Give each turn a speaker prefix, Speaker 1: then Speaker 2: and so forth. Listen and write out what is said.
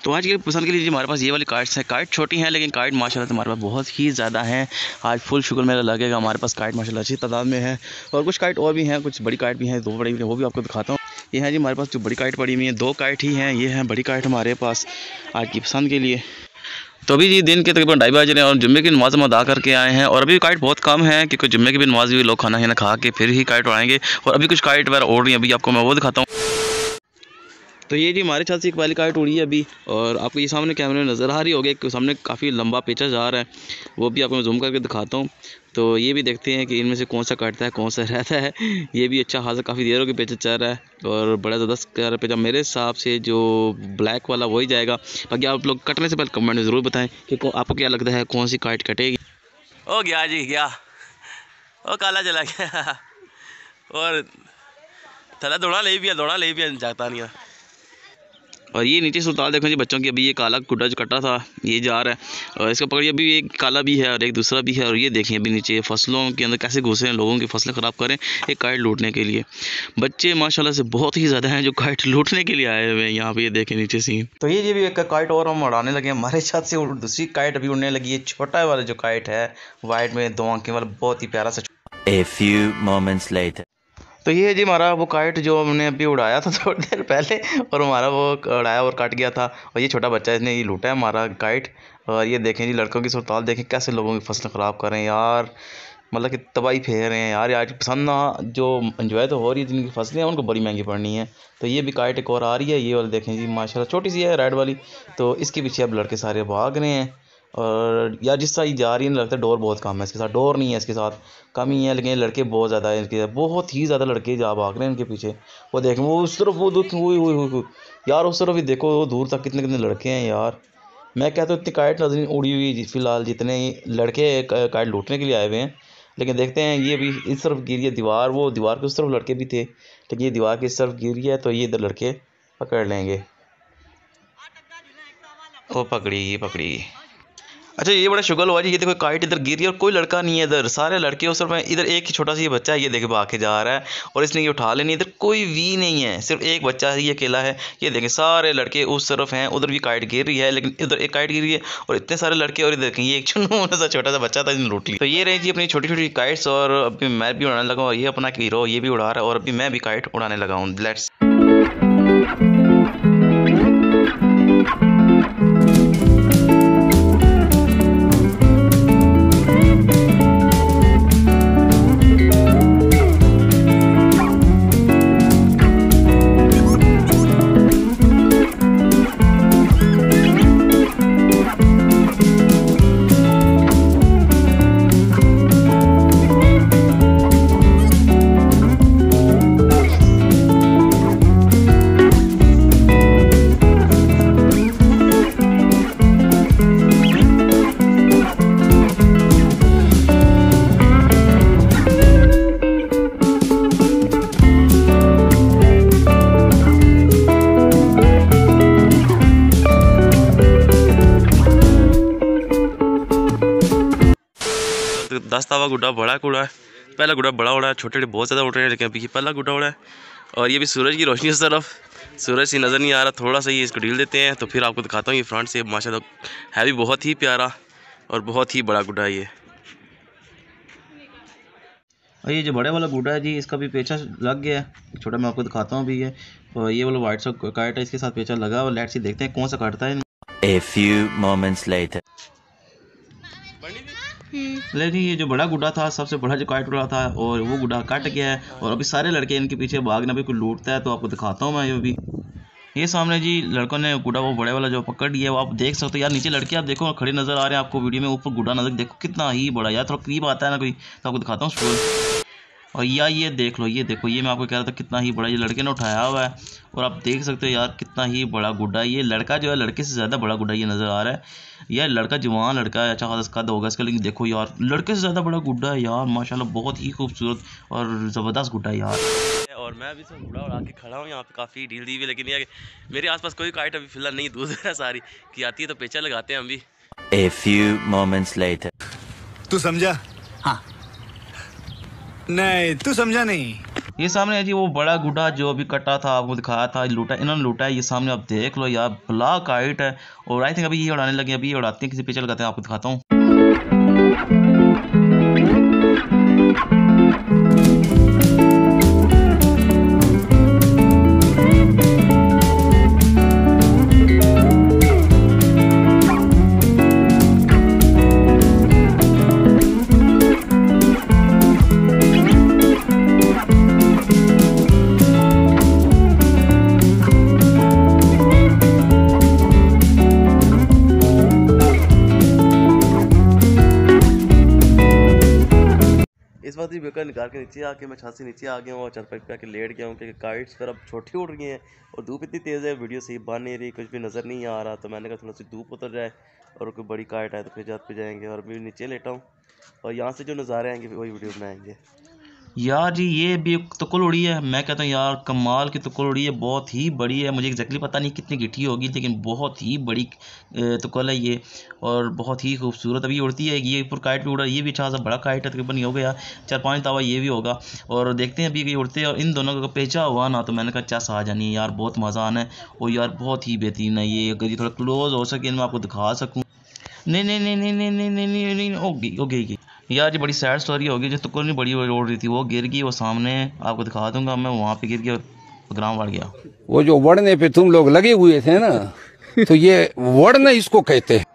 Speaker 1: तो आज की पसंद के लिए हमारे पास ये वाली काइट्स हैं। काइट छोटी हैं लेकिन काइट माशाल्लाह से हमारे पास बहुत ही ज़्यादा हैं। आज फुल शुगर मेला लगेगा, हमारे पास काइट माशाल्लाह अच्छी तादाद में है। और कुछ काइट और भी हैं, कुछ बड़ी काइट भी हैं, 2 बड़ी, वो भी आपको दिखाता हूँ। ये है जी हमारे पास जो बड़ी काइट पड़ी हुई है, 2 काइट ही हैं, ये हैं बड़ी काइट हमारे पास आज की पसंद के लिए। तो अभी जी दिन के तकरीबन 2:30 बज रहे हैं और जुम्मे की नमाज़ हम अदा करके आए हैं। और अभी काइट बहुत कम है क्योंकि जुम्मे की भी नमाज भी लोग खाना खा के फिर ही काइट उड़ाएंगे। और अभी कुछ काइट वगैरह उड़ रही हैं, अभी आपको मैं वो दिखाता हूँ। तो ये जी हमारे छत से एक वाली काइट उड़ी है अभी, और आपको ये सामने कैमरे में नज़र आ रही होगी कि सामने काफ़ी लंबा पेचा जा रहा है, वो भी आपको मैं जूम करके दिखाता हूँ। तो ये भी देखते हैं कि इनमें से कौन सा काटता है कौन सा रहता है। ये भी अच्छा खासा काफ़ी देर हो गई पेचा चल रहा है और बड़ा ज़बरदस्त पेचा। मेरे हिसाब से जो ब्लैक वाला वही जाएगा। बाकी आप लोग कटने से पहले कमेंट में ज़रूर बताएं कि आपको क्या लगता है कौन सी काइट कटेगी। ओ गया जी गया, ओ काला चला गया और थला दौड़ा ले भी जाता नहीं है। और ये नीचे सुल्तान देखो जी बच्चों की, अभी ये काला गुड्डा जो कटा था ये जा रहा है और इसका पकड़िए अभी एक काला भी है और एक दूसरा भी है। और ये देखें अभी नीचे फसलों के अंदर कैसे घुसे हैं, लोगों की फसलें ख़राब करें एक काइट लूटने के लिए। बच्चे माशाल्लाह से बहुत ही ज़्यादा हैं जो काइट लूटने के लिए आए हुए हैं यहाँ पे, ये देखें नीचे सीन। तो ये भी एक काइट और हम उड़ाने लगे, हमारे छत से दूसरी काइट अभी उड़ने लगी है। छोटा वाला जो काइट है वाइट में 2 आंखें वाला, बहुत ही प्यारा सा।
Speaker 2: A few moments later.
Speaker 1: तो ये जी हमारा वो काइट जो हमने अभी उड़ाया था थोड़ी देर पहले, और हमारा वो उड़ाया और कट गया था। और ये छोटा बच्चा इसने ये लूटा है हमारा काइट। और ये देखें जी लड़कों की सुरताल देखें कैसे लोगों की फसलें ख़राब कर रहे हैं यार, मतलब कि तबाही फेर रहे हैं यार। आज पसंद ना जो एंजॉय तो हो रही है, जिनकी फसलें हैं उनको बड़ी महंगी पड़नी है। तो ये भी काइट एक और आ रही है, ये वाली देखें जी माशाल्लाह छोटी सी है रेड वाली। तो इसके पीछे अब लड़के सारे भाग रहे हैं। और यार जिस तरह जा रही है ना, लगता है डोर बहुत कम है इसके साथ, डोर नहीं है इसके साथ, कम ही है। लेकिन लड़के बहुत ज़्यादा है इनके, बहुत ही ज़्यादा लड़के जा भाग रहे हैं इनके पीछे। वो देखें वो उस तरफ, वो दूर हुई यार, उस तरफ भी देखो, वो दूर तक कितने कितने लड़के हैं यार। मैं कहता हूँ इतनी काइट नजर उड़ी हुई फ़िलहाल, जितने लड़के काइट लूटने के लिए आए हुए हैं। लेकिन देखते हैं ये भी इस तरफ गिरी है दीवार, वो दीवार के उस तरफ लड़के भी थे, लेकिन ये दीवार की इस तरफ गिरी है तो ये इधर लड़के पकड़ लेंगे। वो पकड़ी। अच्छा ये बड़ा शुगर हुआ जी, ये देखो काइट इधर गिरी और कोई लड़का नहीं है इधर, सारे लड़के उस तरफ हैं। इधर एक ही छोटा सा ये बच्चा है, ये देखे भाग के जा रहा है और इसने ये उठा लेनी। इधर कोई भी नहीं है, सिर्फ एक बच्चा है, ये अकेला है। ये देखें सारे लड़के उस तरफ हैं, उधर भी काइट गिर रही है लेकिन इधर एक काइट गिर रही है और इतने सारे लड़के। और इधर देखें ये एक चुन्नू सा छोटा सा बच्चा था जिसने लूट ली। तो ये रही जी अपनी छोटी छोटी काइट्स, और अभी मैं भी उड़ाने लगा और ये अपना हीरो ये भी उड़ा रहा है और अभी मैं भी काइट उड़ाने लगा हूँ। लेट्स दस्तावा गुड्डा बड़ा कूड़ा है, पहला गुड्डा बड़ा उड़ा है, छोटे बहुत ज़्यादा उड़ रहे हैं लेकिन अभी ये पहला गुड्डा उड़ा है। और ये भी सूरज की रोशनी इस तरफ, सूरज सी नज़र नहीं आ रहा, थोड़ा सा ये इसको ढील देते हैं तो फिर आपको दिखाता हूँ। ये फ्रंट से माशाल्लाह है भी बहुत ही प्यारा और बहुत ही बड़ा गुड्डा है ये। और ये जो बड़े वाला गुड्डा है जी, इसका भी पेचा लग गया है, छोटा मैं आपको दिखाता हूँ अभी ये। और ये वाला वाइट सा काइट है, इसके साथ पेचा लगा और लेट्स सी देखते हैं कौन सा काटता है।
Speaker 2: A few moments later.
Speaker 1: लेकिन ये जो बड़ा गुड्डा था, सबसे बड़ा जो काइट उड़ा था, और वो गुड्डा कट गया है और अभी सारे लड़के इनके पीछे भागना भी कोई लूटता है तो आपको दिखाता हूँ मैं। ये भी ये सामने जी लड़कों ने गुड्डा वो बड़े वाला जो पकड़ लिया, वो आप देख सकते हो यार। नीचे लड़के आप देखो खड़े नजर आ रहे हैं आपको वीडियो में, ऊपर गुड्डा नजर देखो कितना ही बड़ा यार, थोड़ा करीब आता है ना कोई तो आपको दिखाता हूँ। और यार ये देख लो, ये देखो, ये मैं आपको कह रहा था कितना ही बड़ा ये लड़के ने उठाया हुआ है। और आप देख सकते हो यार कितना ही बड़ा गुड्डा, ये लड़का जो है लड़के से ज़्यादा बड़ा गुड्डा ये नज़र आ रहा है। यार लड़का जवान लड़का है, अच्छा खासा कद होगा इसका, लेकिन देखो यार लड़के से ज़्यादा बड़ा गुड्डा है यार, माशाल्लाह बहुत ही खूबसूरत और ज़बरदस्त गुड्डा है यार। और मैं अभी सब गुड्डा उड़ा के खड़ा हूँ यहाँ पे, काफ़ी ढील दी हुई, लेकिन ये मेरे आसपास कोई काइट अभी फिलहाल नहीं, दूर है सारी कि आती है तो पेचा लगाते हैं हम भी।
Speaker 2: A few moments later.
Speaker 3: तू समझा? हाँ। नहीं तू समझा नहीं।
Speaker 1: ये सामने है जी वो बड़ा गुड्डा जो अभी कटा था, आपको दिखाया था, लूटा इन्होंने लूटा है। ये सामने आप देख लो यार, ब्लैक काइट है। और आई थिंक अभी ये उड़ाने लगे, अभी ये उड़ाते हैं, किसी पिक्चर लगाते हैं, आपको दिखाता हूँ। इस बात ही बेकर निकाल के नीचे आके मैं छत से नीचे आ गया हूँ और चरपाई पे आके लेट गया हूँ, क्योंकि काइट्स पर अब छोटी उड़ रही हैं और धूप इतनी तेज़ है, वीडियो सही बन नहीं रही, कुछ भी नज़र नहीं आ रहा। तो मैंने कहा थोड़ा सी धूप उतर जाए और कोई बड़ी काइट आए तो फिर छत पे जाएंगे। और अभी नीचे लेटा हूँ और यहाँ से जो नज़ारे आएंगे वही वीडियो बनाएंगे। यार जी ये भी तुकुल उड़ी है, मैं कहता हूँ यार कमाल की तुकुल उड़ी है, बहुत ही बड़ी है। मुझे एग्जैक्टली पता नहीं कितनी गिठी होगी, लेकिन बहुत ही बड़ी तुकुल है ये और बहुत ही खूबसूरत अभी उड़ती है। ये ऊपर काइट भी उड़ा, ये भी अच्छा सा बड़ा काइट है, तकरीबन हो गया 4-5 तावा ये भी होगा। और देखते हैं अभी ये उड़ते हैं, और इन दोनों का पेचा हुआ ना तो मैंने कहा चस आ जानी है यार, बहुत मज़ा आना है। और यार बहुत ही बेहतरीन है ये, अगर ये थोड़ा क्लोज हो सके मैं आपको दिखा सकूँ। नहीं नहीं नहीं नहीं नहीं नहीं नहीं नहीं नहीं हो गई यार, ये बड़ी सैड स्टोरी होगी। जो तुकुल नहीं बड़ी उड़ रही थी वो गिर गई, वो सामने आपको दिखा दूंगा मैं, वहाँ पे गिर गया, ग्राम बढ़ गया।
Speaker 3: वो जो वड़ने पे तुम लोग लगे हुए थे ना, तो ये वड़ना इसको कहते हैं।